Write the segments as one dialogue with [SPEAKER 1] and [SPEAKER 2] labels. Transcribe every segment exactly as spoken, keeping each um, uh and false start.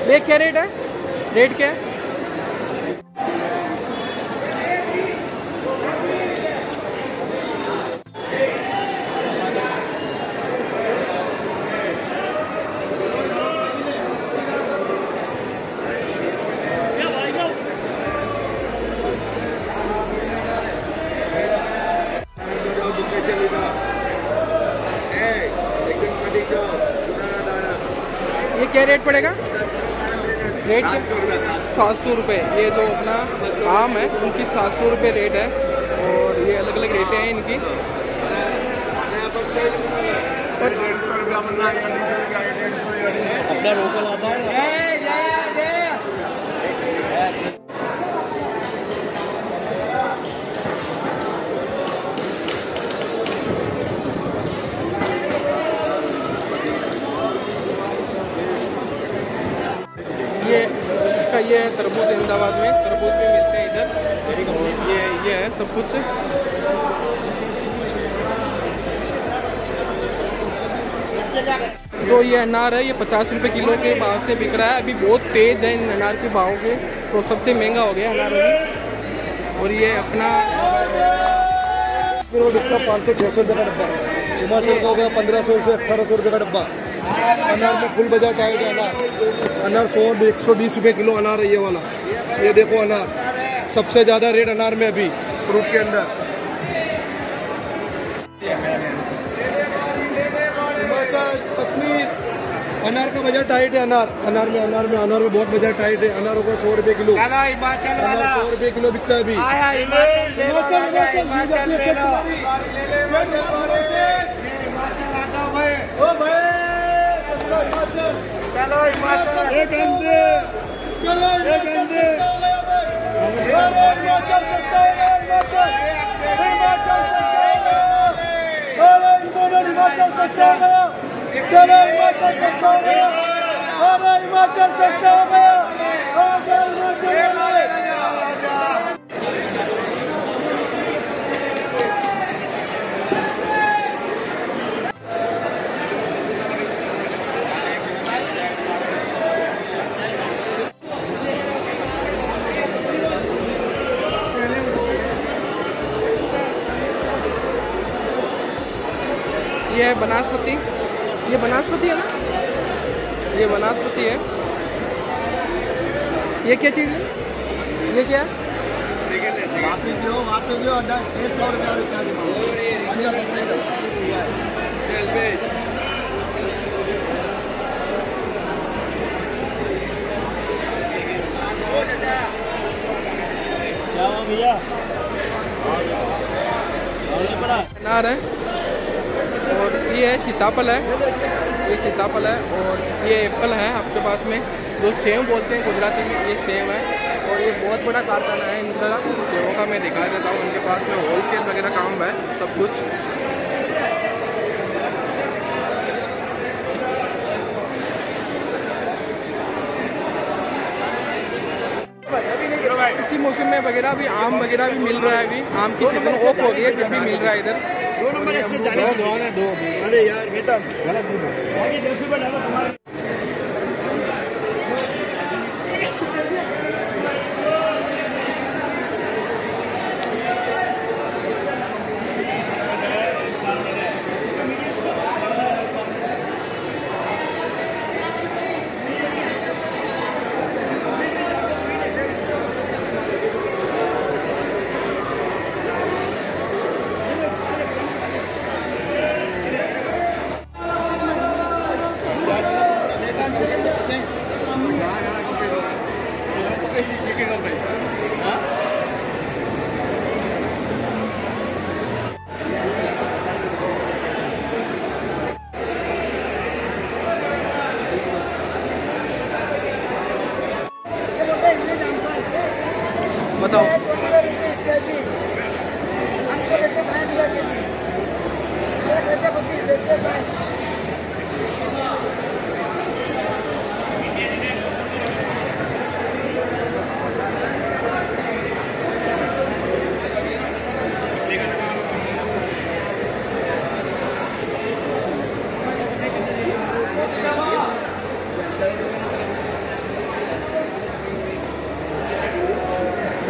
[SPEAKER 1] ये क्या रेट है? रेट क्या है? ये क्या रेट पड़ेगा? रेट सात सौ रुपये। ये जो अपना आम है उनकी सात सौ रुपये रेट है और ये अलग अलग रेटें हैं इनकी। अपना लोकल आता है। ये इसका ये है तरबूज, अहमदाबाद में तरबूज भी मिलते हैं इधर। ये ये है सब कुछ। तो ये अनार है, ये पचास रुपए किलो के भाव से बिक रहा है। अभी बहुत तेज है इन अनार के भाव के, तो सबसे महंगा हो गया अनार अभी। और ये अपना
[SPEAKER 2] पाँच सौ छः सौ रुपये का डब्बा, हिमाचल का हो गया पंद्रह सौ से अठारह सौ रुपये का डब्बा। अनार में फुल बाजार टाइट है अनार। अनार सौ एक सौ बीस रुपये किलो अनार है ये वाला। ये देखो अनार सबसे ज़्यादा रेट अनार में अभी फ्रूट के अंदर। हिमाचल कश्मीर अनार का बाजार टाइट है। अनार अनार में अनार में अनार में बहुत बाजार टाइट है। अनारों को सौ रुपये किलो, सौ रुपये किलो बिकता है अभी।
[SPEAKER 3] चलो हिमाचल एक घंटे, चलो हिमाचल हिमाचल सस्ता है, हिमाचल हिमाचल चलो हिमाचल सस्ता हो गया, चलो हिमाचल सस्ता हो गया, अरे हिमाचल सस्ता हो गया।
[SPEAKER 1] ये है बनास्पति। ये बनास्पति है ना, ये बनास्पति है। ये क्या चीज़ है? ये क्या है? अनार है और ये है सीताफल है, ये सीताफल है और ये एप्पल है आपके पास में, जो सेव बोलते हैं गुजराती में, ये सेव है। और ये बहुत बड़ा कारखाना है इनका सेवों का। मैं दिखा देता हूँ, इनके पास में होलसेल वगैरह काम है सब कुछ। इसी मौसम में वगैरह भी आम वगैरह भी मिल रहा है। अभी आम की सीजन ऑफ हो गई है, जब भी मिल रहा है इधर। दो नंबर ऐसे जाने दो है दो। अरे यार बेटा गलत।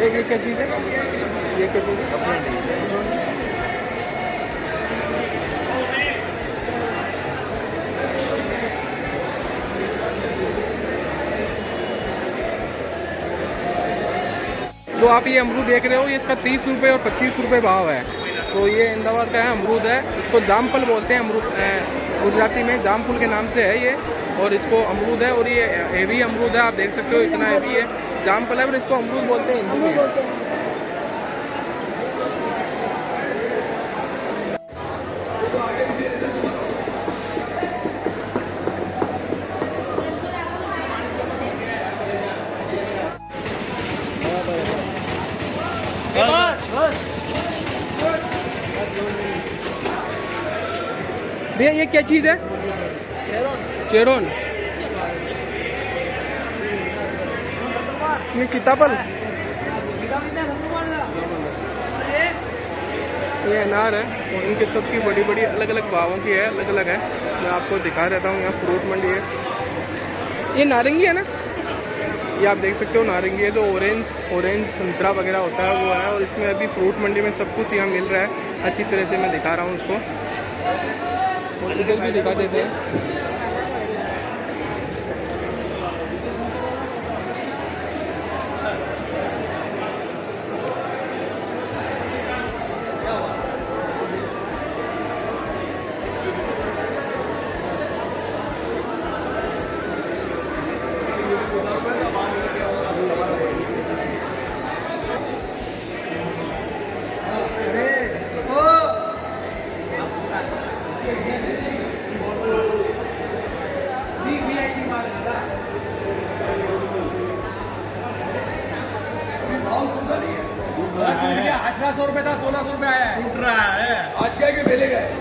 [SPEAKER 1] ये क्या चीज़ है? ये क्या चीज़ है? जो आप ये अमरूद देख रहे हो, ये इसका तीस रुपये और पच्चीस रुपये भाव है। तो ये अहमदाबाद का है अमरूद है, इसको जामफल बोलते हैं अमरूद, गुजराती में जामफल के नाम से है ये। और इसको अमरूद है और ये हेवी अमरूद है, आप देख सकते हो इतना हेवी है, जामफल है और इसको अमरूद बोलते हैं हिंदी में। भैया ये क्या चीज़ है? चेरोन। ये सीताफल, ये अनार है और इनके सबकी बड़ी बड़ी अलग अलग भावों की है, अलग अलग है। मैं आपको दिखा देता हूँ, यहाँ फ्रूट मंडी है। ये नारंगी है ना, ये आप देख सकते हो नारंगी है। जो ऑरेंज ऑरेंज संतरा वगैरह होता है वो है। और इसमें अभी फ्रूट मंडी में सब कुछ यहाँ मिल रहा है, अच्छी तरह से मैं दिखा रहा हूँ उसको। और इधर भी दिखा देते हैं।
[SPEAKER 2] अठारह सौ रुपए था, सोलह सौ रुपए आया है, टूट रहा है आज क्या के बेले गए।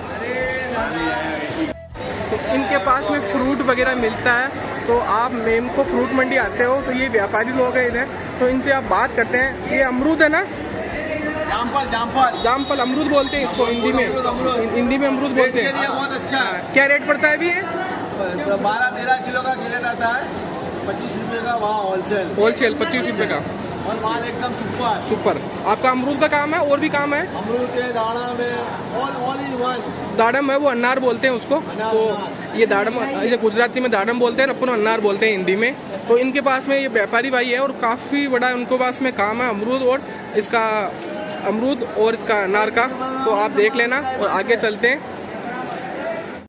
[SPEAKER 1] तो इनके पास में फ्रूट वगैरह मिलता है। तो आप मेम को फ्रूट मंडी आते हो तो ये व्यापारी लोग हैं इधर, तो इनसे आप बात करते हैं। ये अमरूद है ना,
[SPEAKER 2] जामफल जामफल
[SPEAKER 1] जामफल अमरूद बोलते हैं इसको हिंदी में, हिंदी में अमरूद बोलते हैं।
[SPEAKER 2] बहुत अच्छा है।
[SPEAKER 1] क्या रेट पड़ता है अभी ये?
[SPEAKER 2] बारह तेरह किलो का कैरेट आता है, पच्चीस रुपए का वहाँ होलसेल
[SPEAKER 1] होलसेल पच्चीस रुपए का।
[SPEAKER 2] और माल एकदम सुपर
[SPEAKER 1] सुपर। आपका अमरूद का काम है और भी काम है?
[SPEAKER 2] अमरूद के दाड़म में ऑल ऑल इन वन।
[SPEAKER 1] दाड़म है वो अनार बोलते हैं उसको। तो ये दाड़म, ये गुजराती में दाड़म बोलते हैं, अपन अनार बोलते हैं हिंदी में। तो इनके पास में ये व्यापारी भाई है और काफी बड़ा उनके पास में काम है अमरूद और इसका अमरूद और इसका अनार का। तो आप देख लेना और आगे चलते हैं।